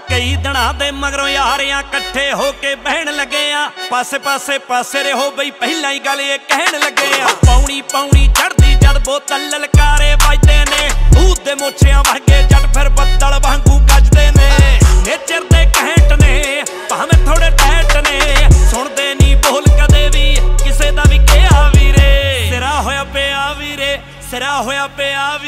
कई दिना दे मगरों यारियां कट्ठे होके बहन लगे आ। पासे पासे पासे रहो बई पहला ही गल ये कहन लगे आ। पौनी पौनी चढ़दी जद बोतल ललकारे बजदे ने, भूत दे मोछियां वगे जट फिर बदल वांगू गजदे ने। नेचर दे कहट ने भावें थोड़े टैट ने, सुनदे नी बोल कदे भी किसे दा भी कहा वीरे। सिरा होया पिया वीरे, सिरा होया पिया